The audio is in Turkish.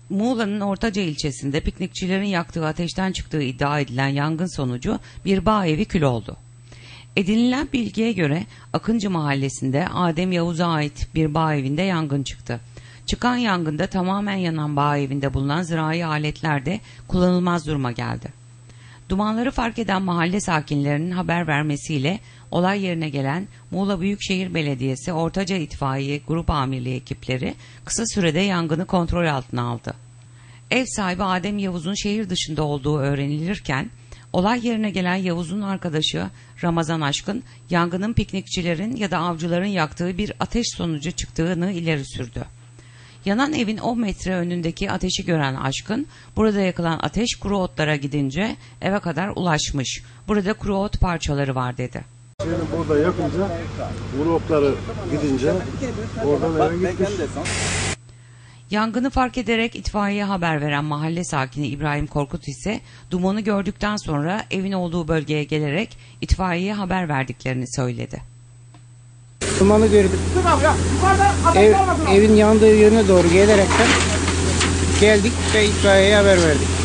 Muğla'nın Ortaca ilçesinde piknikçilerin yaktığı ateşten çıktığı iddia edilen yangın sonucu bir bağ evi kül oldu. Edinilen bilgiye göre Akıncı mahallesinde Adem Yavuz'a ait bir bağ evinde yangın çıktı. Çıkan yangında tamamen yanan bağ evinde bulunan zirai aletler de kullanılmaz duruma geldi. Dumanları fark eden mahalle sakinlerinin haber vermesiyle olay yerine gelen Muğla Büyükşehir Belediyesi Ortaca İtfaiye Grup Amirliği ekipleri kısa sürede yangını kontrol altına aldı. Ev sahibi Adem Yavuz'un şehir dışında olduğu öğrenilirken, olay yerine gelen Yavuz'un arkadaşı Ramazan Aşkın, yangının piknikçilerin ya da avcıların yaktığı bir ateş sonucu çıktığını ileri sürdü. Yanan evin 10 metre önündeki ateşi gören Aşkın, burada yakılan ateş kuru otlara gidince eve kadar ulaşmış. Burada kuru ot parçaları var dedi. Şimdi burada yakınca kuru otları gidince oradan eve gitmiş. Yangını fark ederek itfaiyeye haber veren mahalle sakini İbrahim Korkut ise dumanı gördükten sonra evin olduğu bölgeye gelerek itfaiyeye haber verdiklerini söyledi. Dumanı gördük. Evin yandığı yöne doğru gelerekten geldik ve itfaiyeye haber verdik.